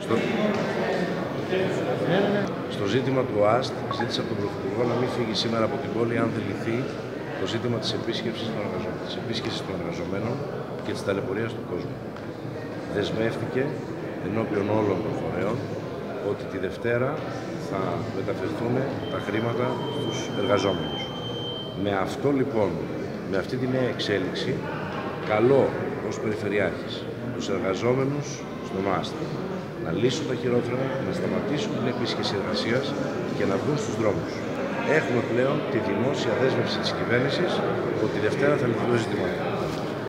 Στο ζήτημα του ΟΑΣΤ, ζήτησε από τον Πρωθυπουργό να μην φύγει σήμερα από την πόλη αν δεν λυθεί το ζήτημα της επίσκεψης των εργαζομένων και της ταλαιπωρίας του κόσμου. Δεσμεύτηκε ενώπιον όλων των φορέων ότι τη Δευτέρα θα μεταφερθούν τα χρήματα στους εργαζόμενους. Με αυτό λοιπόν, με αυτή τη νέα εξέλιξη, καλώ ως Περιφερειάρχης τους εργαζόμενους στον ΟΑΣΤ να λύσουν τα χειρόφρενα, να σταματήσουν την επίσκεψη εργασίας και να βγουν στους δρόμους. Έχουμε πλέον τη δημόσια δέσμευση της κυβέρνησης ότι τη Δευτέρα θα λυθεί το ζήτημα.